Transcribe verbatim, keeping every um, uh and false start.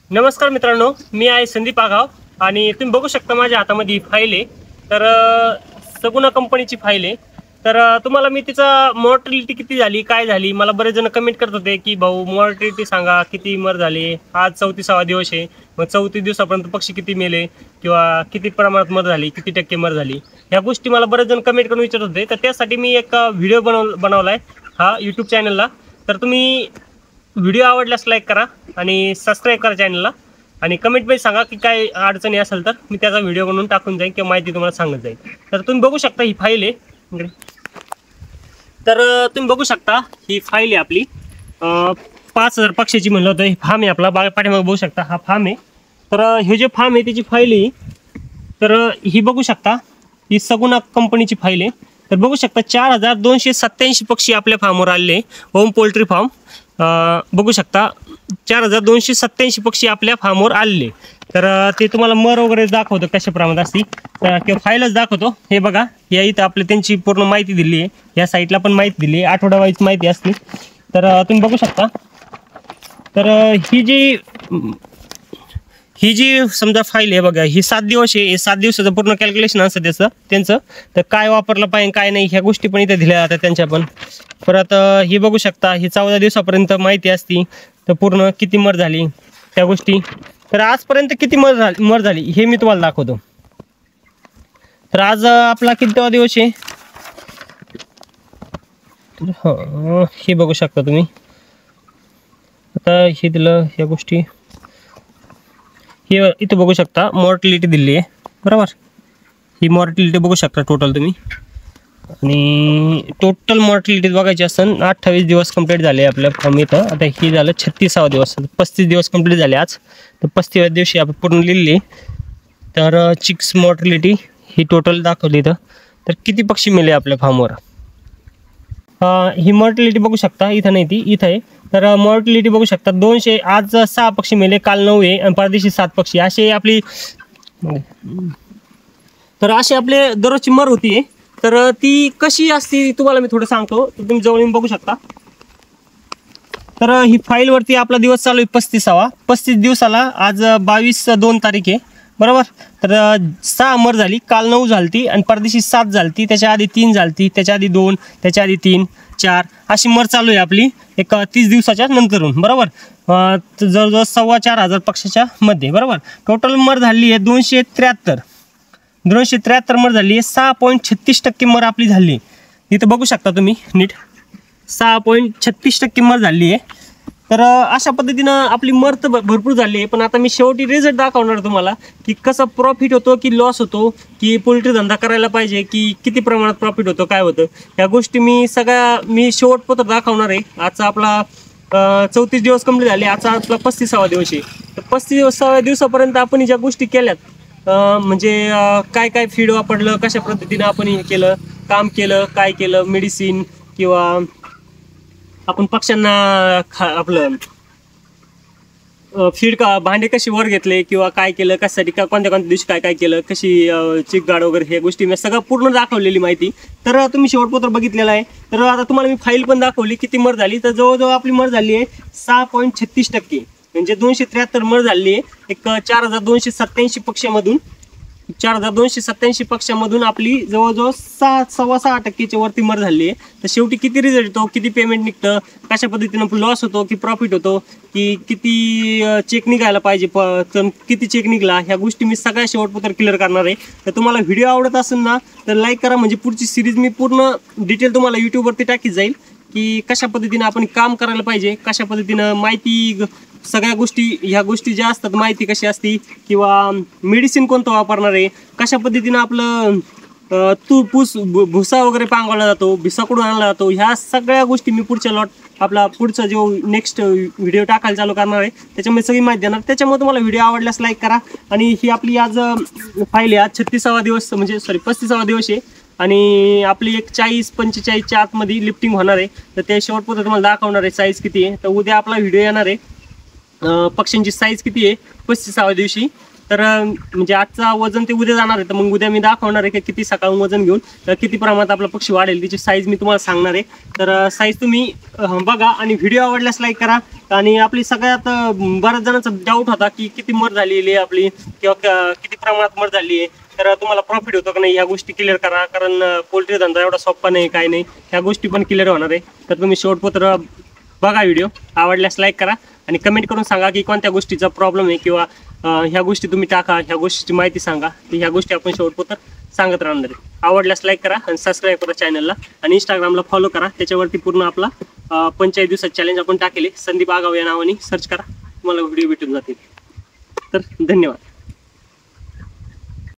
नमस्कार मित्रांनो, मी आहे संदीप आगाव आणि तुम्ही बघू शकता माझ्या हातामध्ये ही फाईल आहे. तर अ, सगुना कंपनीची फाईल आहे. तर अ, तुम्हाला मी तिचा मॉर्टॅलिटी किती झाली, काय झाली, मला बरेच जण कमेंट करत होते की भाऊ मॉर्टॅलिटी सांगा, किती मर झाले. आज चौतीसावा दिवस आहे, मग चौतीस दिवसापर्यंत पक्षी किती मेले किंवा किती प्रमाणात मर झाली, किती टक्के मर झाली, ह्या गोष्टी मला बरेच जण कमेंट करून विचारत होते. तर त्यासाठी मी एक व्हिडिओ बनव बनवला आहे हा यूट्यूब चॅनलला. तर तुम्ही व्हिडिओ आवडल्यास लाईक करा आणि सबस्क्राईब करा चॅनलला आणि कमेंटमध्ये सांगा की काय अडचणी असेल तर मी त्याचा व्हिडिओ बनवून टाकून जाईन किंवा माहिती तुम्हाला सांगत जाईल. तर तुम्ही बघू शकता ही फाईल आहे. तर तुम्ही बघू शकता ही फाईल आहे आपली. पाच हजार पक्षाची म्हणलं होतं. ही फार्म आहे आपला, बागा पाठीमागे बघू शकता हा फार्म आहे. तर हे जे फार्म आहे त्याची फाईल आहे. तर ही बघू शकता ही सगुना कंपनीची फाईल आहे. तर बघू शकता चार हजार दोनशे सत्त्याऐंशी पक्षी आपल्या फार्मवर आलेले. होम पोल्ट्री फार्म बघू शकता चार हजार दोनशे सत्त्याऐंशी पक्षी आपल्या फार्मवर आलेले. तर ते तुम्हाला मर वगैरे दाखवतो कशा प्रमाणात असती किंवा फाईलच दाखवतो. हे बघा, या इथं आपल्या त्यांची पूर्ण माहिती दिली आहे. या साईटला पण माहिती दिली आहे, आठवडा वाईज माहिती असते. तर तुम्ही बघू शकता. तर ही जी ही जी समजा फाईल आहे बघा, ही सात दिवस आहे. सात दिवसाचं पूर्ण कॅल्क्युलेशन असतं त्याचं त्यांचं. तर काय वापरलं पाहिजे काय नाही ह्या गोष्टी पण इथे दिल्या जातात त्यांच्या पण. परत ही बघू शकता ही चौदा दिवसापर्यंत माहिती असती. तर पूर्ण किती मर झाली त्या गोष्टी. तर आजपर्यंत किती मर झाली मर झाली हे मी तुम्हाला दाखवतो. तर आज आपला कितीवा दिवस आहे हो हे बघू शकता तुम्ही. आता हे दिलं ह्या गोष्टी हे इथं बघू शकता मॉर्टॅलिटी दिली आहे बरोबर. ही मॉर्टॅलिटी बघू शकता टोटल तुम्ही. आणि टोटल मॉर्टॅलिटी बघायची असेल अठ्ठावीस दिवस कंप्लीट झाले आपल्या फॉर्म इथं. आता ही झालं छत्तीसावा दिवस, पस्तीस दिवस कंप्लीट झाले आज. तर पस्तीव्या दिवशी आपण पूर्ण लिहिली. तर चिक्स मॉर्टॅलिटी ही टोटल दाखवली इथं. तर किती पक्षी मेले आपल्या फार्मवर ही मॉर्टॅलिटी बघू शकता. इथं नाही ती इथं आहे. तर मॉर्टॅलिटी बघू शकता दोनशे आज सहा पक्षी मेले, काल नऊ आहे आणि परदेशी सात पक्षी असे आपली. तर असे आपले दररोजची मर होती. तर ती कशी असते तुम्हाला मी थोडं सांगतो. तर तुम्ही जवळ येऊन बघू शकता. तर ही फाईलवरती आपला दिवस चालू आहे पस्तीसावा. पस्तीस दिवसाला आज बावीस दोन तारीख आहे बरोबर. तर सहा मर झाली, काल नऊ झालती आणि परदेशी सात झालती, त्याच्या आधी तीन झालती, त्याच्या आधी दोन, त्याच्या आधी तीन, चार अशी मर चालू आहे आपली एक तीस दिवसाच्या नंतरून बरोबर. जवळजवळ सव्वा चार हजार पक्षाच्या मध्ये बरोबर. टोटल मर झाली आहे दोनशे त्र्याहत्तर दोनशे त्र्याहत्तर मर झाली आहे. सहा पॉईंट छत्तीस टक्के मर आपली झाली. इथं बघू शकता तुम्ही नीट सहा पॉईंट छत्तीस टक्के मर झाली आहे. तर अशा पद्धतीनं आपली मर तर भरपूर झाली आहे. पण आता मी शेवटी रिझल्ट दाखवणार तुम्हाला की कसं प्रॉफिट होतो की लॉस होतो, की पोल्ट्री धंदा करायला पाहिजे की किती प्रमाणात प्रॉफिट होतो काय होतं ह्या गोष्टी मी सगळ्या मी शेवटपत्र दाखवणार आहे. आजचा आपला चौतीस दिवस कंप्लीट झाले, आजचा आपला पस्तीसावा दिवस आहे. तर पस्तीसाव्या दिवसापर्यंत आपण ज्या गोष्टी केल्यात म्हणजे काय काय फीड वापरलं, कशा पद्धतीनं आपण हे केलं काम केलं, काय केलं मेडिसिन किंवा आपण पक्ष्यांना खा आपलं फीड का भांडे कशी वर घेतले किंवा काय केलं कशासाठी का कोणत्या कोणत्या दिवशी काय काय केलं कशी चिक गाड वगैरे हे गोष्टी मी सगळं पूर्ण दाखवलेली माहिती. तर तुम्ही शेवटपत्र बघितलेलं आहे. तर आता तुम्हाला मी फाईल पण दाखवली किती मर झाली. तर जवळजवळ आपली मर झाली आहे सहा पॉईंट छत्तीस टक्के म्हणजे दोनशे त्र्याहत्तर मर झाली आहे. एक चार हजार दोनशे सत्त्याऐंशी पक्षामधून चार हजार दोनशे सत्त्याऐंशी पक्षामधून आपली जवळजवळ सहा सव्वा सहा टक्केच्या वरती मर झाली आहे. तर शेवटी किती रिझल्ट येतो, किती पेमेंट निघतं, कशा पद्धतीनं लॉस होतो की प्रॉफिट होतो, की किती चेक निघायला पाहिजे प किती चेक निघाला ह्या गोष्टी मी सगळ्या शेवटपत्र क्लिअर करणार आहे. तर तुम्हाला व्हिडिओ आवडत असेल ना तर लाईक करा. म्हणजे पुढची सिरीज मी पूर्ण डिटेल तुम्हाला यूट्यूबवरती टाकीत जाईल की कशा पद्धतीनं आपण काम करायला पाहिजे, कशा पद्धतीनं माहिती सगळ्या गोष्टी ह्या गोष्टी ज्या असतात माहिती कशी असती किंवा मेडिसिन कोणतं वापरणार आहे, कशा पद्धतीनं आपलं तू पूस भुसा वगैरे पांगवला जातो, भिसा कुठून आणला जातो, ह्या सगळ्या गोष्टी मी पुढच्या लॉट आपला पुढचा जो नेक्स्ट व्हिडिओ टाकायला चालू करणार आहे त्याच्यामध्ये सगळी माहिती देणार. त्याच्यामुळे तुम्हाला व्हिडिओ आवडल्यास लाईक करा. आणि ही आपली आज फाईल आहे. आज छत्तीसावा दिवस म्हणजे सॉरी पस्तीसावा दिवस आहे आणि आपली एक चाळीस पंचेचाळीसच्या आतमध्ये लिफ्टिंग होणार आहे. तर ते शेवटपर्यंत तुम्हाला दाखवणार आहे साईज किती आहे. तर उद्या आपला व्हिडिओ येणार आहे पक्ष्यांची साईज किती आहे पस्तीसाव्या दिवशी. तर अं, म्हणजे आजचा वजन ते उद्या जाणार आहे, तर मग उद्या मी दाखवणार आहे की किती सकाळून वजन घेऊन अं, किती प्रमाणात आपला पक्षी वाढेल, तिची साईज मी तुम्हाला सांगणार आहे. तर साईज तुम्ही अं, बघा आणि व्हिडिओ आवडल्यास लाईक करा. आणि आपली सगळ्यात अं, बऱ्याच जणांचा डाऊट होता की किती मर झालेली आहे आपली किंवा क- किती प्रमाणात मर झाली आहे, तर तुम्हाला प्रॉफिट होतं का नाही ह्या गोष्टी क्लिअर करा. कारण पोल्ट्री धंदा एवढा सोपा नाही, काय नाही, ह्या गोष्टी पण क्लिअर होणार आहे. तर तुम्ही शेवटपत्र बघा, व्हिडिओ आवडल्यास लाईक करा आणि कमेंट करून सांगा की कोणत्या गोष्टीचा प्रॉब्लेम आहे किंवा अं, ह्या गोष्टी तुम्ही टाका, ह्या गोष्टीची माहिती सांगा, की ह्या गोष्टी आपण शेवटपत्र सांगत राहणार आहे. आवडल्यास लाईक करा आणि सबस्क्राईब करा चॅनलला आणि इंस्टाग्रामला फॉलो करा. त्याच्यावरती पूर्ण आपला अं, पंचेचाळीस दिवसात चॅलेंज आपण टाकेले, संदीप आगाव या नावाने सर्च करा, तुम्हाला व्हिडिओ भेटून जातील. तर धन्यवाद.